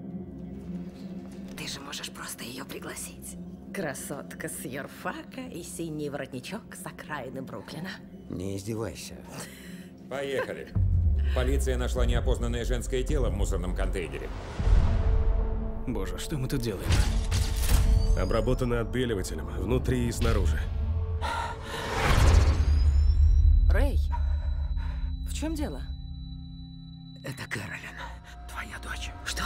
Ты же можешь просто ее пригласить. Красотка с юрфака и синий воротничок с окраины Бруклина. Не издевайся. Поехали. Полиция нашла неопознанное женское тело в мусорном контейнере. Боже, что мы тут делаем? Обработано отбеливателем, внутри и снаружи. Рэй, в чем дело? Это Кэролин, твоя дочь. Что?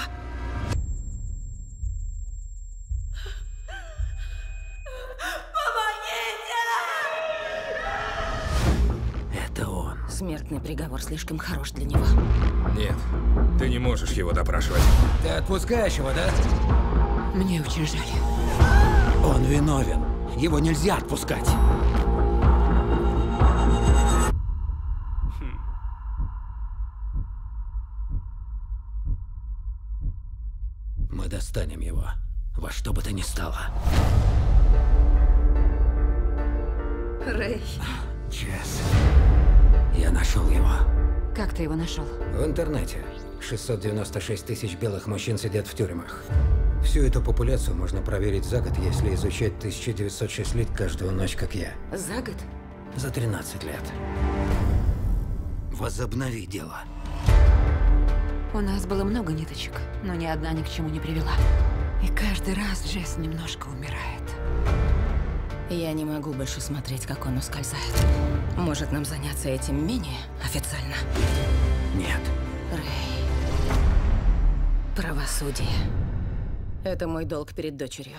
Это он. Смертный приговор слишком хорош для него. Нет, ты не можешь его допрашивать. Ты отпускаешь его, да? Мне очень жаль. Он виновен. Его нельзя отпускать. Мы достанем его. Во что бы то ни стало. Рэй, Джесс. Я нашел его. как ты его нашел? В интернете. 696 тысяч белых мужчин сидят в тюрьмах. Всю эту популяцию можно проверить за год, если изучать 1906 лиц каждую ночь, как я. За год? За 13 лет. Возобнови дело. У нас было много ниточек, но ни одна ни к чему не привела. И каждый раз Джесс немножко умирает. Я не могу больше смотреть, как он ускользает. Может, нам заняться этим менее официально? Нет. Рэй. Правосудие. Это мой долг перед дочерью.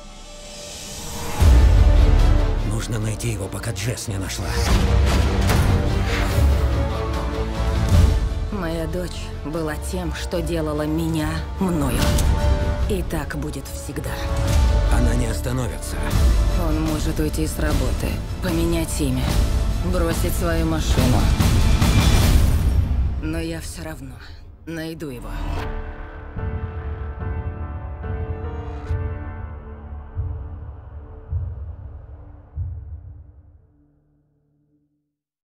Нужно найти его, пока Джесс не нашла. Моя дочь была тем, что делала меня мною. И так будет всегда. Она не остановится. Он может уйти с работы, поменять имя, бросить свою машину. Но я все равно найду его.